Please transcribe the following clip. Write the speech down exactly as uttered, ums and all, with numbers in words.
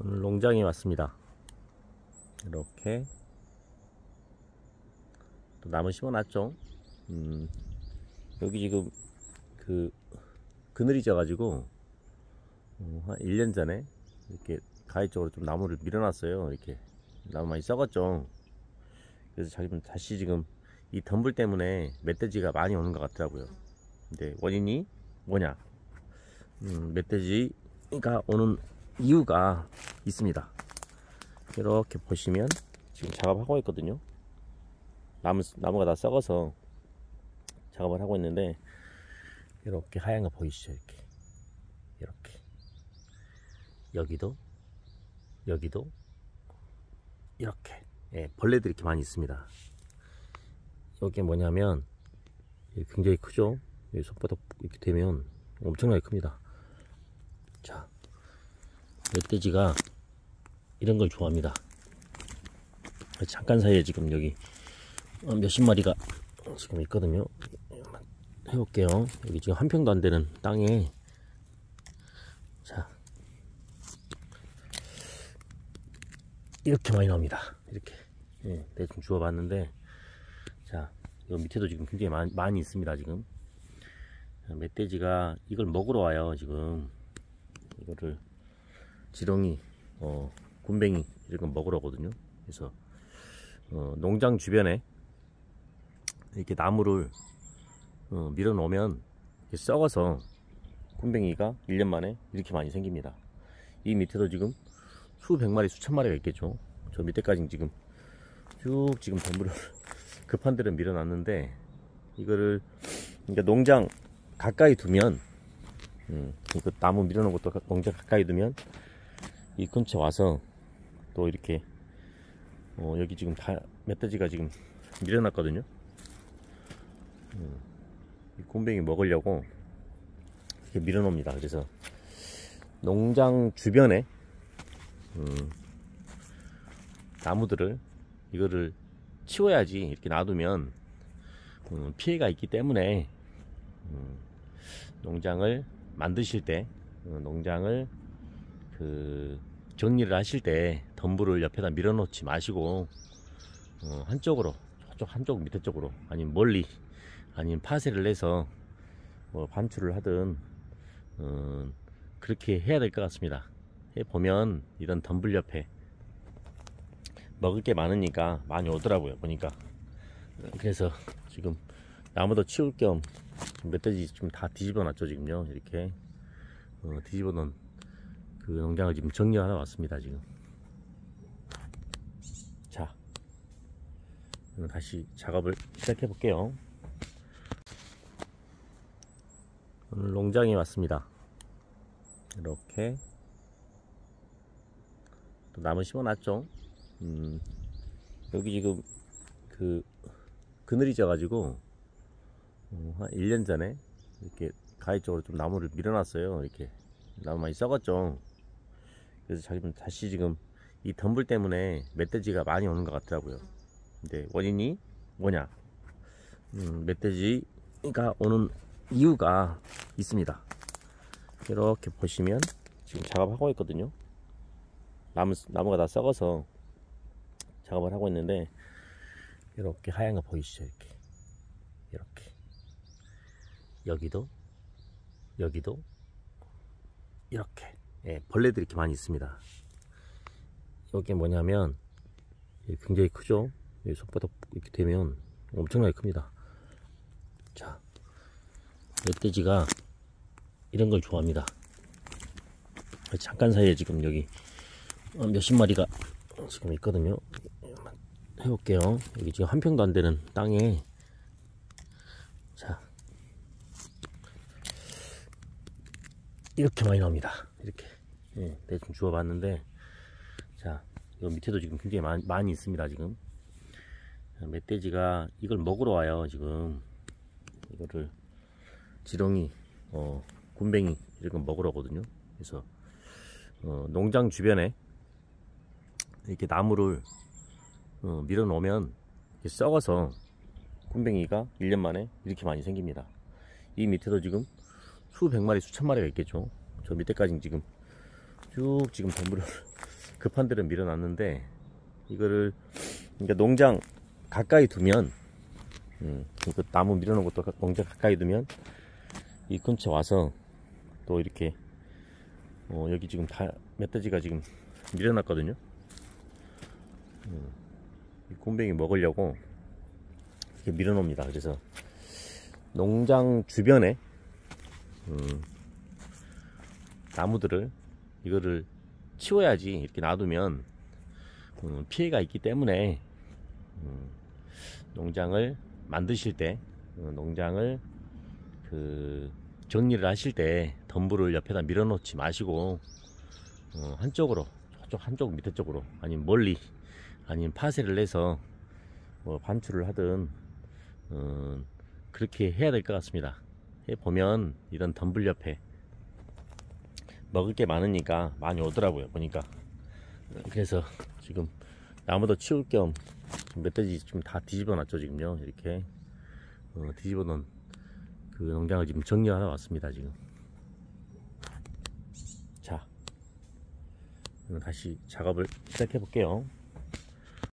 오늘 농장에 왔습니다. 이렇게 또 나무 심어놨죠. 음, 여기 지금 그 그늘이 져가지고 어, 한 일 년 전에 이렇게 가위 쪽으로 좀 나무를 밀어놨어요. 이렇게 나무 많이 썩었죠. 그래서 자기는 다시 지금 이 덤불 때문에 멧돼지가 많이 오는 것 같더라고요. 근데 원인이 뭐냐? 음, 멧돼지가 오는 이유가 있습니다. 이렇게 보시면 지금 작업하고 있거든요. 나무, 나무가 다 썩어서 작업을 하고 있는데, 이렇게 하얀 거 보이시죠? 이렇게 이렇게 여기도 여기도 이렇게, 예, 벌레들이 이렇게 많이 있습니다. 이게 뭐냐면 굉장히 크죠? 손바닥 이렇게 되면 엄청나게 큽니다. 자, 멧돼지가 이런 걸 좋아합니다. 잠깐 사이에 지금 여기 몇십 마리가 지금 있거든요. 해볼게요. 여기 지금 한 평도 안 되는 땅에, 자, 이렇게 많이 나옵니다. 이렇게, 예, 대충 주워봤는데, 자, 요 밑에도 지금 굉장히 많이, 많이 있습니다. 지금 멧돼지가 이걸 먹으러 와요. 지금 이거를 지렁이, 어, 굼벵이 이런 거 먹으러 오거든요. 그래서 어, 농장 주변에 이렇게 나무를 어, 밀어 놓으면 썩어서 굼벵이가 일 년 만에 이렇게 많이 생깁니다. 이 밑에도 지금 수백 마리, 수천 마리가 있겠죠. 저 밑에까지 지금 쭉 지금 덤불을 급한 데를 밀어 놨는데, 이거를 그러니까 농장 가까이 두면, 음, 그 나무 밀어 놓은 것도 농장 가까이 두면 이 근처 와서 또 이렇게, 어, 여기 지금 다 멧돼지가 지금 밀어 놨거든요. 음, 이 굼벵이 먹으려고 이렇게 밀어 놓습니다. 그래서 농장 주변에 음, 나무들을 이거를 치워야지, 이렇게 놔두면 음, 피해가 있기 때문에 음, 농장을 만드실 때, 어, 농장을 그 정리를 하실 때 덤불을 옆에다 밀어 놓지 마시고, 어, 한쪽으로, 저쪽 한쪽 밑에 쪽으로, 아니면 멀리, 아니면 파쇄를 해서 뭐 반출을 하든, 어, 그렇게 해야 될 것 같습니다. 해보면 이런 덤불 옆에 먹을 게 많으니까 많이 오더라고요, 보니까. 그래서 지금 나무도 치울 겸 멧돼지 지금 다 뒤집어 놨죠. 지금요, 이렇게 어, 뒤집어 놓은 그 농장을 지금 정리하러 왔습니다. 지금. 자, 다시 작업을 시작해 볼게요. 오늘 농장에 왔습니다. 이렇게 또 나무 심어 놨죠. 음, 여기 지금 그 그늘이 져가지고 어, 한 일 년 전에 이렇게 가위 쪽으로 좀 나무를 밀어놨어요. 이렇게 나무 많이 썩었죠. 그래서 자기는 다시 지금 이 덤불 때문에 멧돼지가 많이 오는 것 같더라고요. 근데 원인이 뭐냐? 음, 멧돼지가 오는 이유가 있습니다. 이렇게 보시면 지금 작업하고 있거든요. 나무, 나무가 다 썩어서 작업을 하고 있는데, 이렇게 하얀 거 보이시죠? 이렇게 이렇게 여기도 여기도 이렇게, 예, 벌레들이 이렇게 많이 있습니다. 이게 뭐냐면 굉장히 크죠? 손바닥 이렇게 되면 엄청나게 큽니다. 자, 멧돼지가 이런 걸 좋아합니다. 잠깐 사이에 지금 여기 몇십 마리가 지금 있거든요. 해볼게요. 여기 지금 한 평도 안 되는 땅에, 자, 이렇게 많이 나옵니다. 이렇게, 예, 대충 주워봤는데, 자, 이 밑에도 지금 굉장히 많이, 많이 있습니다. 지금 멧돼지가 이걸 먹으러 와요. 지금 이거를 지렁이, 어, 굼벵이 이런 거 먹으러 오거든요. 그래서 어, 농장 주변에 이렇게 나무를 어, 밀어 놓으면 썩어서 굼벵이가 일 년 만에 이렇게 많이 생깁니다. 이 밑에도 지금 수백 마리, 수천 마리가 있겠죠. 저 밑에까지 지금 쭉 지금 덤불을 급한 데를 밀어놨는데 이거를 그러니까 농장 가까이 두면 음, 그 나무 밀어놓은 것도 농장 가까이 두면 이 근처 와서 또 이렇게 어, 여기 지금 다 멧돼지가 지금 밀어놨거든요. 음, 이 곰뱅이 먹으려고 이렇게 밀어놓습니다. 그래서 농장 주변에 음, 나무들을 이거를 치워야지 이렇게 놔두면 음, 피해가 있기 때문에 음, 농장을 만드실 때 어, 농장을 그 정리를 하실 때 덤불을 옆에다 밀어놓지 마시고 어, 한쪽으로 저쪽 한쪽 밑에 쪽으로 아니면 멀리 아니면 파쇄를 내서 뭐 반출을 하든 어, 그렇게 해야 될 것 같습니다. 해 보면 이런 덤불 옆에 먹을 게 많으니까 많이 오더라고요 보니까. 그래서 지금 나무도 치울 겸 멧돼지 지금 다 뒤집어 놨죠 지금요. 이렇게 어, 뒤집어 놓은 그 농장을 지금 정리하러 왔습니다 지금. 자, 다시 작업을 시작해 볼게요.